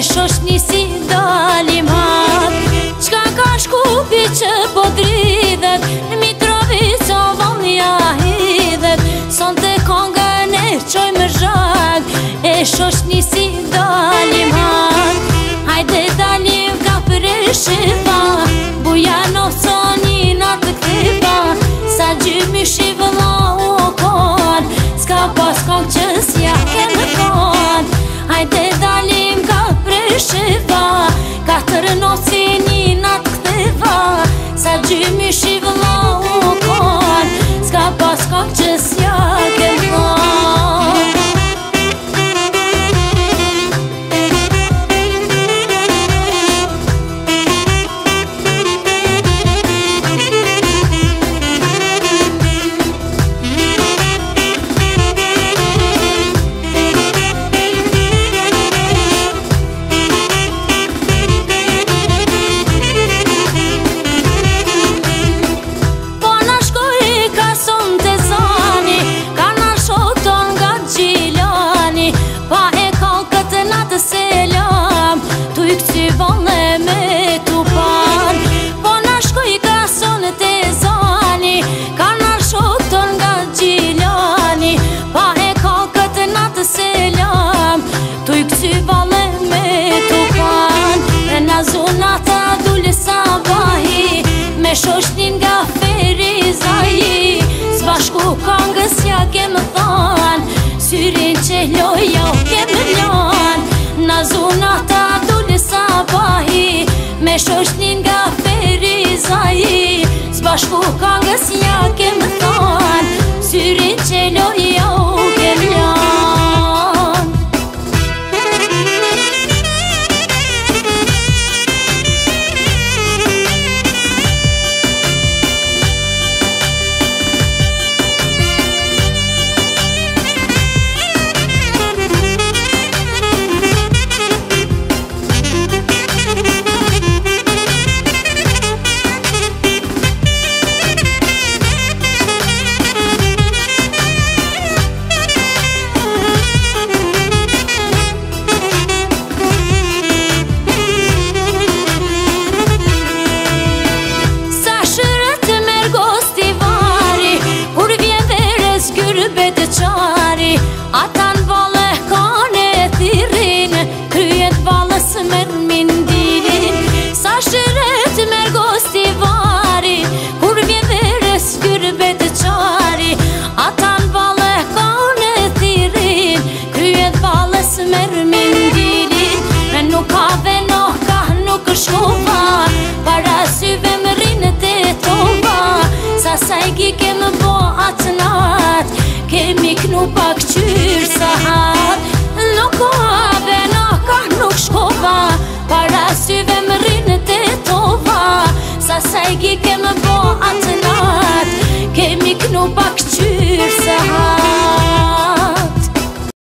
shoshni si dalim hat Qka ka shkupi që po dridhet Në Mitrovica vallja hidhet Son të kongën e qoj më zhag E shoshni si dalim hat Hajde dalim ka për e shiva Buja në thoni në të këthiva Sa gjymi shivëlla u kon Ska pas kong që s'ja kemë kon Hajde dalim ka për e shiva Katër noci një natë këthiva Sa gjymi shivëlla u kon Ska pas kong që s'ja kemë kon Zonata dule sabahi Me shoshnin nga Ferizaji Zbashku kongës ja kemë than Syrin që loja u kemë lan Na zonata dule sabahi Me shoshnin nga Ferizaji Zbashku kongës ja kemë than Syrin që loja u kemë lan Atan vale kane thirin Kryet valës mërë mindilin Sa shëret mërë gosti vari Kur vje verës gyrbet qari Atan vale kane thirin Kryet valës mërë mindilin Nuk ka venoka, nuk shkova Para syve më rinë të tova Sa sajgi kemë bo atë nat Kemi knu pak qyrë sa hat Nuk ka venoka, nuk shkova Para syve më rinë të tova Sa sajgi kemë bo atë nat Kemi knu pak qyrë sa hat